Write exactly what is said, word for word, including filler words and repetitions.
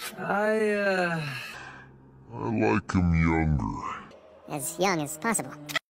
I, uh... I like him younger. As young as possible.